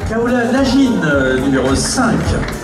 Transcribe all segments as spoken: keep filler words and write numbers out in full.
Kaoula Najin, euh, numéro cinq.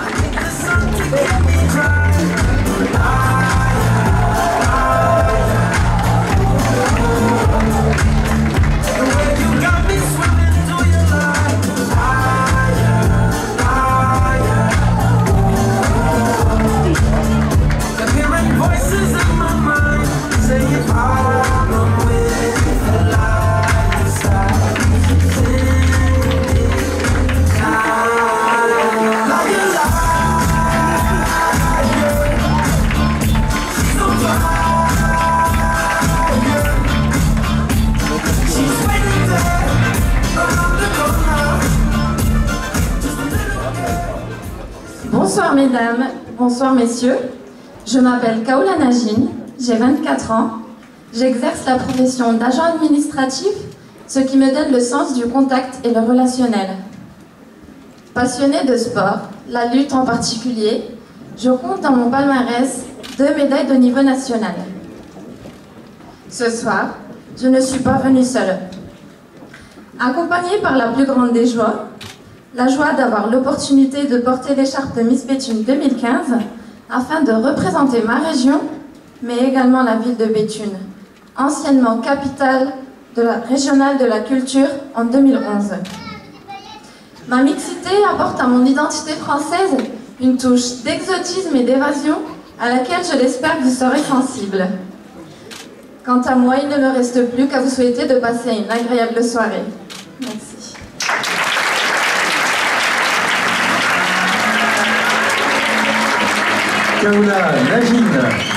Bonsoir mesdames, bonsoir messieurs. Je m'appelle Kaoula Najin, j'ai vingt-quatre ans. J'exerce la profession d'agent administratif, ce qui me donne le sens du contact et le relationnel. Passionnée de sport, la lutte en particulier, je compte dans mon palmarès deux médailles de niveau national. Ce soir, je ne suis pas venue seule. Accompagnée par la plus grande des joies, la joie d'avoir l'opportunité de porter l'écharpe de Miss Béthune deux mille quinze afin de représenter ma région, mais également la ville de Béthune, anciennement capitale de la régionale de la culture en deux mille onze. Ma mixité apporte à mon identité française une touche d'exotisme et d'évasion à laquelle je l'espère que vous serez sensible. Quant à moi, il ne me reste plus qu'à vous souhaiter de passer une agréable soirée. Merci. Kaoula Najin.